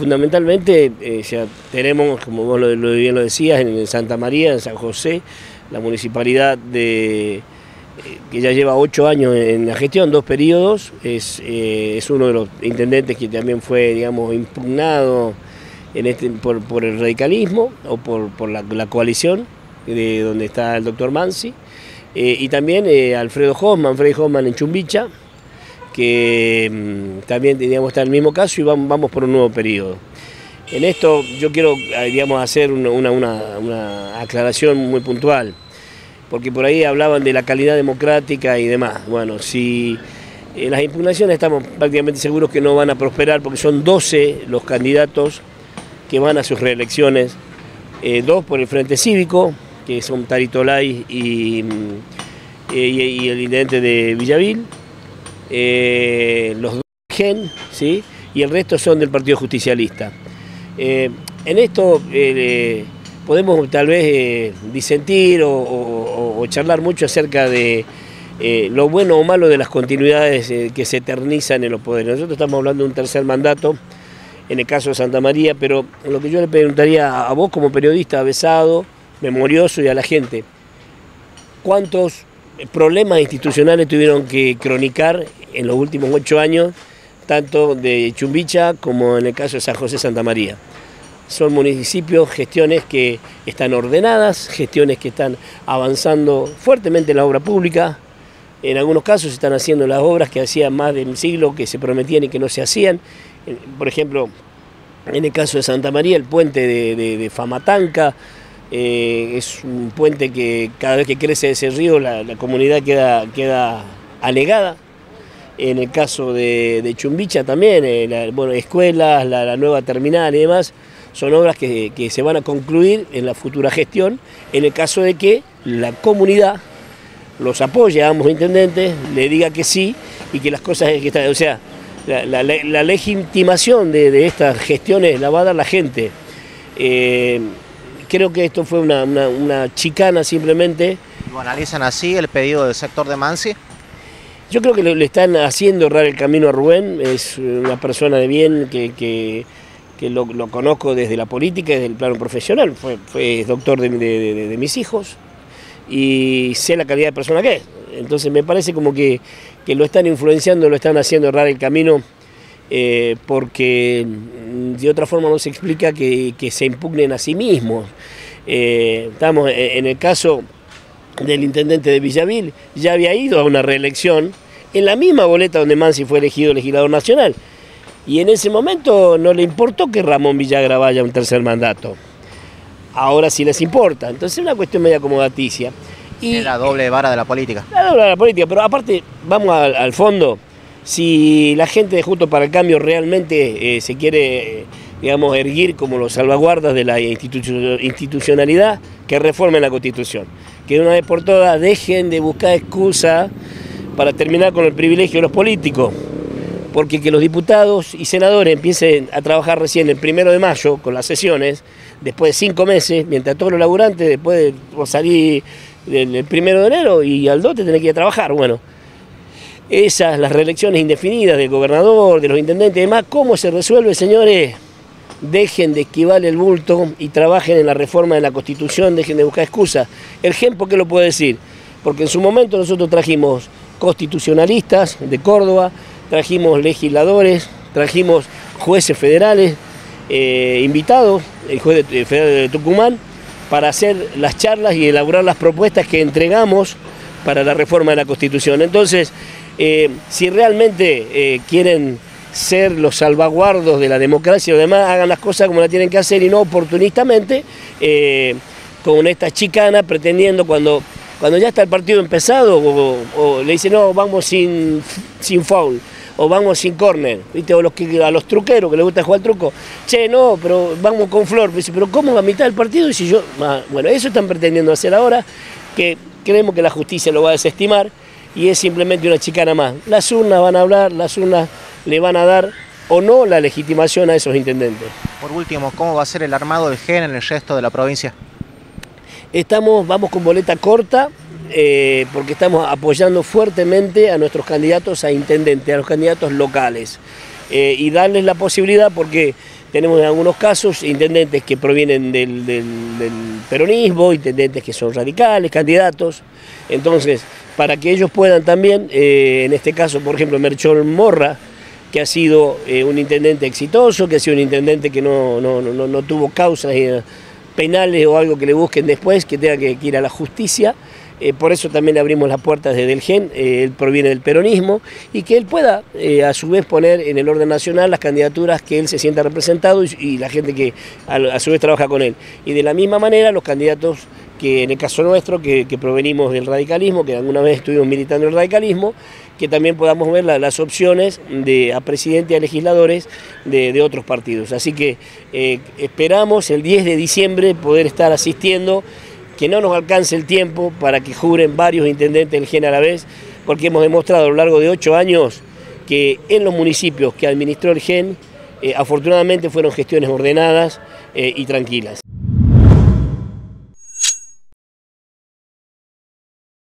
fundamentalmente ya tenemos, como vos bien lo decías, en Santa María, en San José, la municipalidad que ya lleva 8 años en la gestión, 2 periodos, es uno de los intendentes que también fue, digamos, impugnado por el radicalismo o por la coalición de donde está el doctor Mansi, y también Freddy Hoffman en Chumbicha, que también, digamos, está en el mismo caso y vamos por un nuevo periodo. En esto yo quiero, digamos, hacer una aclaración muy puntual, porque por ahí hablaban de la calidad democrática y demás. Bueno, si las impugnaciones estamos prácticamente seguros que no van a prosperar, porque son 12 los candidatos que van a sus reelecciones, 2 por el Frente Cívico, que son Tarito Lay y el intendente de Villavil, los 2 GEN, ¿sí? Y el resto son del Partido Justicialista. En esto podemos tal vez disentir o charlar mucho acerca de lo bueno o malo de las continuidades que se eternizan en los poderes. Nosotros estamos hablando de un tercer mandato, en el caso de Santa María, pero lo que yo le preguntaría a vos como periodista avesado, memorioso, y a la gente, ¿cuántos problemas institucionales tuvieron que cronicar en los últimos 8 años, tanto de Chumbicha como en el caso de San José Santa María? Son municipios, gestiones que están ordenadas, gestiones que están avanzando fuertemente en la obra pública. En algunos casos se están haciendo las obras que hacían más de un siglo que se prometían y que no se hacían. Por ejemplo, en el caso de Santa María, el puente de Famatanca, es un puente que cada vez que crece ese río la comunidad queda anegada. En el caso de Chumbicha también, escuelas, la nueva terminal y demás, son obras que se van a concluir en la futura gestión, en el caso de que la comunidad los apoye a ambos intendentes, le diga que sí y que las cosas que están, o sea, la legitimación de estas gestiones la va a dar la gente. Creo que esto fue una chicana simplemente. ¿Lo analizan así el pedido del sector de Mansi? Yo creo que le están haciendo errar el camino a Rubén. Es una persona de bien que lo conozco desde la política, desde el plano profesional. Fue doctor de mis hijos y sé la calidad de persona que es. Entonces me parece como que lo están influenciando, lo están haciendo errar el camino, porque de otra forma no se explica que se impugnen a sí mismos. Estamos en el caso del intendente de Villavil, ya había ido a una reelección en la misma boleta donde Mansi fue elegido legislador nacional, y en ese momento no le importó que Ramón Villagra vaya a un tercer mandato. Ahora sí les importa, entonces es una cuestión media acomodaticia. Y es la doble vara de la política. La doble vara de la política, pero aparte, vamos al fondo, si la gente de Juntos para el Cambio realmente se quiere, digamos, erguir como los salvaguardas de la institucionalidad, que reformen la Constitución, que de una vez por todas dejen de buscar excusa para terminar con el privilegio de los políticos, porque que los diputados y senadores empiecen a trabajar recién el 1 de mayo con las sesiones, después de 5 meses, mientras todos los laburantes después salir el 1 de enero y al 2 tenés que ir a trabajar. Bueno, las reelecciones indefinidas del gobernador, de los intendentes y demás, ¿cómo se resuelve, señores? Dejen de esquivar el bulto y trabajen en la reforma de la Constitución, dejen de buscar excusas. El GEN, ¿por qué lo puedo decir? Porque en su momento nosotros trajimos constitucionalistas de Córdoba, trajimos legisladores, trajimos jueces federales invitados, el juez federal de Tucumán, para hacer las charlas y elaborar las propuestas que entregamos para la reforma de la Constitución. Entonces, si realmente quieren ser los salvaguardos de la democracia y demás, hagan las cosas como las tienen que hacer y no oportunistamente, con esta chicana, pretendiendo cuando ya está el partido empezado, o le dicen no, vamos sin foul, o vamos sin córner, ¿viste? O a los truqueros que les gusta jugar truco, che, no, pero vamos con Flor, pero ¿cómo a mitad del partido? Y si yo, bueno, eso están pretendiendo hacer ahora, que creemos que la justicia lo va a desestimar, y es simplemente una chicana más. Las urnas van a hablar, las urnas le van a dar o no la legitimación a esos intendentes. Por último, ¿cómo va a ser el armado del GEN en el resto de la provincia? Vamos con boleta corta, porque estamos apoyando fuertemente a nuestros candidatos a intendente, a los candidatos locales, y darles la posibilidad, porque tenemos en algunos casos intendentes que provienen del peronismo, intendentes que son radicales, candidatos. Entonces, para que ellos puedan también, en este caso, por ejemplo, Merchol Morra, que ha sido un intendente exitoso, que ha sido un intendente que no tuvo causas penales o algo que le busquen después, que tenga que ir a la justicia. Por eso también le abrimos las puertas desde el GEN, él proviene del peronismo, y que él pueda a su vez poner en el orden nacional las candidaturas que él se sienta representado y la gente que a su vez trabaja con él. Y de la misma manera los candidatos que en el caso nuestro, que provenimos del radicalismo, que alguna vez estuvimos militando el radicalismo, que también podamos ver las opciones a presidente y a legisladores de otros partidos. Así que esperamos el 10 de diciembre poder estar asistiendo, que no nos alcance el tiempo para que juren varios intendentes del GEN a la vez, porque hemos demostrado a lo largo de 8 años que en los municipios que administró el GEN, afortunadamente fueron gestiones ordenadas y tranquilas.